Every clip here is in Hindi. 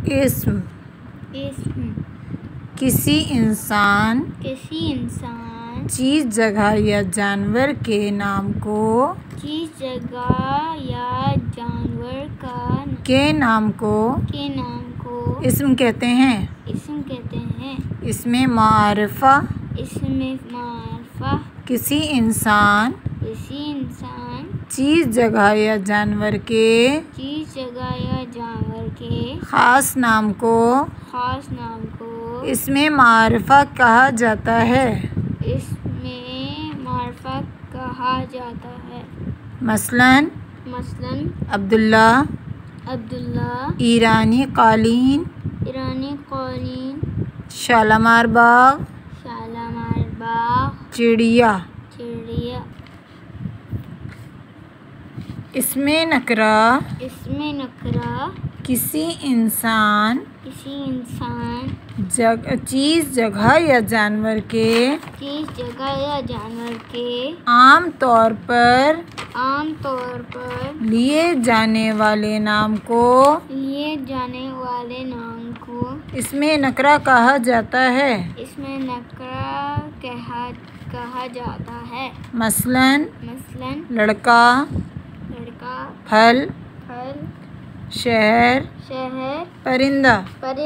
इस्म किसी इंसान, चीज़, जगह या जानवर के नाम को, नाम को इस्म कहते हैं। इसमें मारिफा किसी इंसान, चीज़, जगह या जानवर के ख़ास नाम को इसमें मारिफा कहा जाता है। मसलन अब्दुल्ला ईरानी कालीन, शालामार बाग चिड़िया। इसमें नकरा किसी इंसान, चीज़, जगह या जानवर के आम तौर पर लिए जाने वाले नाम को इसमें नकरा कहा जाता है। मसलन लड़का फल शहर परिंदा।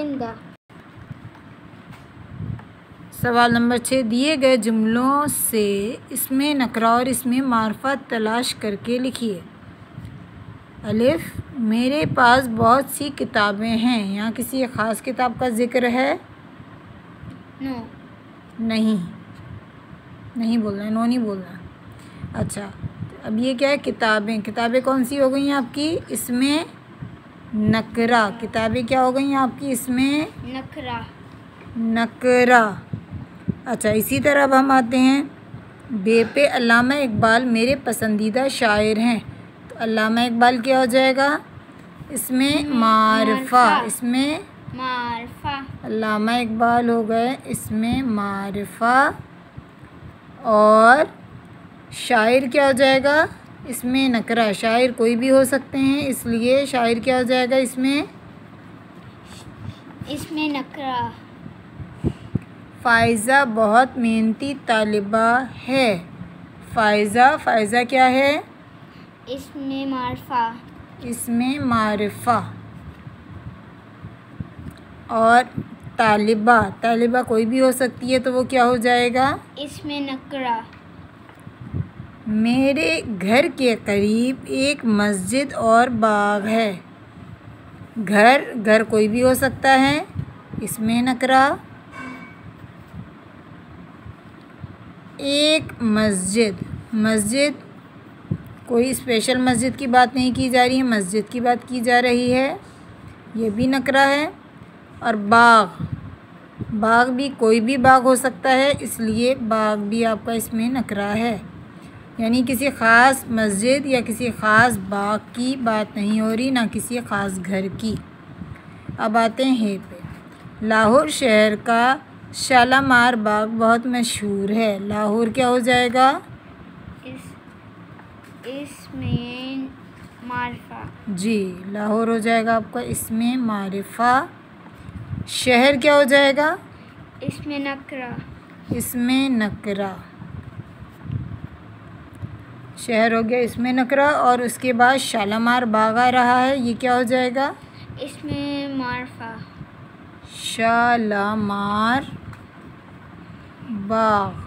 सवाल नंबर 6, दिए गए जुमलों से इसमें नकरा और इसमें मारिफा तलाश करके लिखिए। अलिफ, मेरे पास बहुत सी किताबें हैं। यहाँ किसी ख़ास किताब का जिक्र है? नहीं बोलना है, नो नहीं बोलना। अच्छा, अब ये क्या है? किताबें कौन सी हो गई आपकी? इसमें नकरा। किताबें क्या हो गई आपकी? इसमें नकरा। अच्छा, इसी तरह अब हम आते हैं बे पे। अल्लामा इकबाल मेरे पसंदीदा शायर हैं। तो अल्लामा इकबाल क्या हो जाएगा? इसमें मारिफा। अल्लामा इकबाल हो गए इसमें मारिफा। और शायर क्या हो जाएगा? इसमें नकरा। शायर कोई भी हो सकते हैं, इसलिए शायर क्या हो जाएगा? इसमें नकरा। फ़ाइज़ा बहुत मेहनती तालिबा है। फ़ाइज़ा क्या है? इसमें मारिफा। और तालिबा कोई भी हो सकती है, तो वो क्या हो जाएगा? इसमें नकरा। मेरे घर के करीब एक मस्जिद और बाग है। घर कोई भी हो सकता है, इसमें नकरा। एक मस्जिद कोई स्पेशल मस्जिद की बात नहीं की जा रही है, मस्जिद की बात की जा रही है, ये भी नकरा है। और बाग भी कोई भी बाग हो सकता है, इसलिए बाग भी आपका इसमें नकरा है। यानी किसी ख़ास मस्जिद या किसी ख़ास बाग की बात नहीं हो रही, ना किसी ख़ास घर की। अब आते हैं हे पे। लाहौर शहर का शालामार बाग बहुत मशहूर है। लाहौर क्या हो जाएगा? इसमें मारिफा। जी, लाहौर हो जाएगा आपका इसमें मारिफा। शहर क्या हो जाएगा? इसमें नकरा। शहर हो गया इसमें नकरा। और उसके बाद शालामार बाग आ रहा है, ये क्या हो जाएगा? इसमें मारिफा। शालामार बाग।